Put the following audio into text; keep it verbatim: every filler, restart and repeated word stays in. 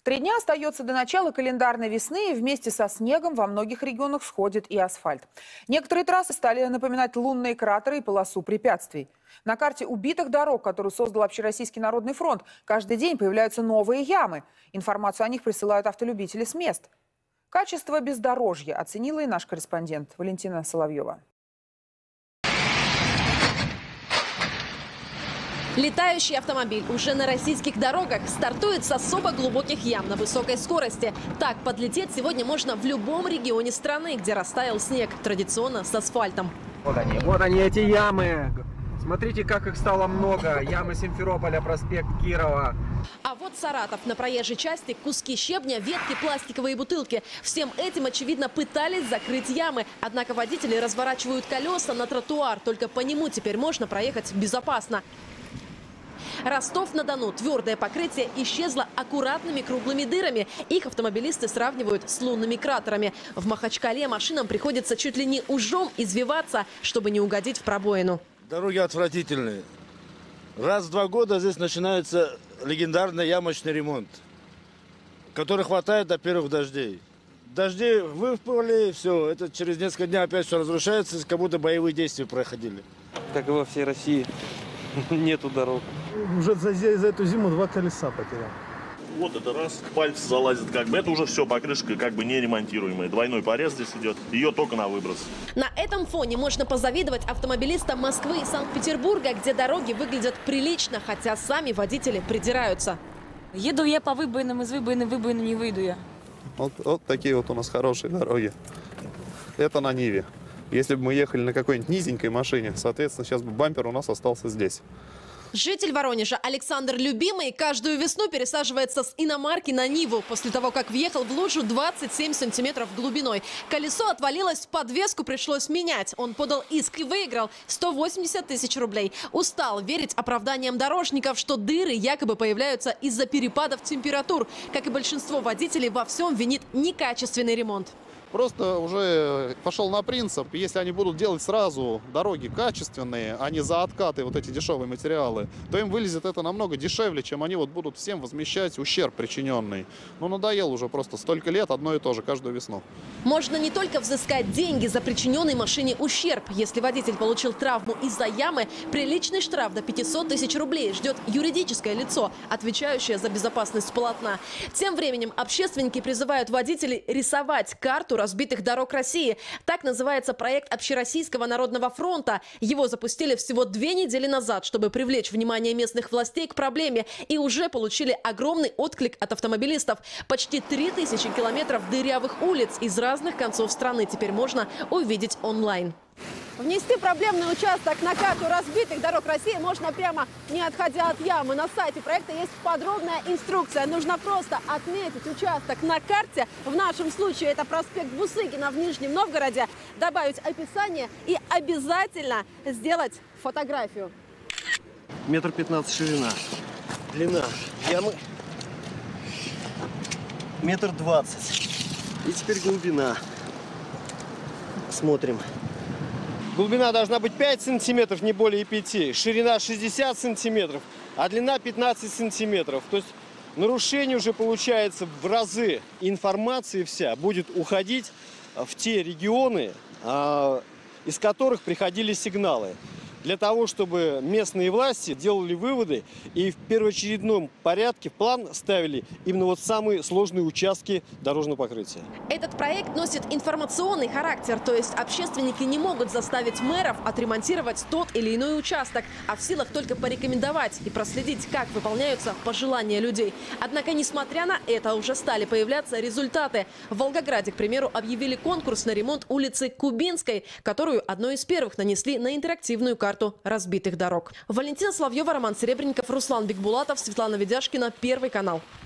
Три дня остается до начала календарной весны, и вместе со снегом во многих регионах сходит и асфальт. Некоторые трассы стали напоминать лунные кратеры и полосу препятствий. На карте убитых дорог, которую создал Общероссийский народный фронт, каждый день появляются новые ямы. Информацию о них присылают автолюбители с мест. Качество бездорожья оценила и наш корреспондент Валентина Соловьева. Летающий автомобиль уже на российских дорогах стартует с особо глубоких ям на высокой скорости. Так подлететь сегодня можно в любом регионе страны, где растаял снег, традиционно с асфальтом. Вот они, вот они, эти ямы. Смотрите, как их стало много. Ямы Симферополя, проспект Кирова. А вот Саратов. На проезжей части куски щебня, ветки, пластиковые бутылки. Всем этим, очевидно, пытались закрыть ямы. Однако водители разворачивают колеса на тротуар. Только по нему теперь можно проехать безопасно. Ростов-на-Дону. Твердое покрытие исчезло аккуратными круглыми дырами. Их автомобилисты сравнивают с лунными кратерами. В Махачкале машинам приходится чуть ли не ужом извиваться, чтобы не угодить в пробоину. Дороги отвратительные. Раз в два года здесь начинается легендарный ямочный ремонт, который хватает до первых дождей. Дожди выпали, все, это через несколько дней опять все разрушается, как будто боевые действия проходили. Как и во всей России, нету дорог. Уже за, за эту зиму два колеса потерял. Вот это раз, пальцы залазят, как бы это уже все, покрышка как бы неремонтируемая. Двойной порез здесь идет, ее только на выброс. На этом фоне можно позавидовать автомобилистам Москвы и Санкт-Петербурга, где дороги выглядят прилично, хотя сами водители придираются. Еду я по выбоинам, из выбоины в выбоину не выйду я. Вот, вот такие вот у нас хорошие дороги. Это на Ниве. Если бы мы ехали на какой-нибудь низенькой машине, соответственно, сейчас бы бампер у нас остался здесь. Житель Воронежа Александр Любимый каждую весну пересаживается с иномарки на Ниву после того, как въехал в лужу двадцать семь сантиметров глубиной. Колесо отвалилось, подвеску пришлось менять. Он подал иск и выиграл сто восемьдесят тысяч рублей. Устал верить оправданиям дорожников, что дыры якобы появляются из-за перепадов температур. Как и большинство водителей, во всем винит некачественный ремонт. Просто уже пошел на принцип, если они будут делать сразу дороги качественные, а не за откаты вот эти дешевые материалы, то им вылезет это намного дешевле, чем они вот будут всем возмещать ущерб причиненный. Ну, надоело уже просто столько лет одно и то же каждую весну. Можно не только взыскать деньги за причиненный машине ущерб. Если водитель получил травму из-за ямы, приличный штраф до пятисот тысяч рублей ждет юридическое лицо, отвечающее за безопасность полотна. Тем временем общественники призывают водителей рисовать карту разбитых дорог России. Так называется проект Общероссийского народного фронта. Его запустили всего две недели назад, чтобы привлечь внимание местных властей к проблеме. И уже получили огромный отклик от автомобилистов. Почти три тысячи километров дырявых улиц из разных концов страны теперь можно увидеть онлайн. Внести проблемный участок на карту разбитых дорог России можно прямо не отходя от ямы. На сайте проекта есть подробная инструкция. Нужно просто отметить участок на карте. В нашем случае это проспект Бусыгина в Нижнем Новгороде. Добавить описание и обязательно сделать фотографию. Метр пятнадцать ширина. Длина ямы метр двадцать. И теперь глубина. Смотрим. Глубина должна быть пять сантиметров, не более пяти. Ширина шестьдесят сантиметров, а длина пятнадцать сантиметров. То есть нарушение уже получается в разы. Информация вся будет уходить в те регионы, из которых приходили сигналы. Для того, чтобы местные власти делали выводы и в первоочередном порядке в план ставили именно вот самые сложные участки дорожного покрытия. Этот проект носит информационный характер, то есть общественники не могут заставить мэров отремонтировать тот или иной участок, а в силах только порекомендовать и проследить, как выполняются пожелания людей. Однако, несмотря на это, уже стали появляться результаты. В Волгограде, к примеру, объявили конкурс на ремонт улицы Кубинской, которую одной из первых нанесли на интерактивную карту разбитых дорог. Валентина Соловьева, Роман Серебренников, Руслан Бикбулатов, Светлана Ведяшкина, Первый канал.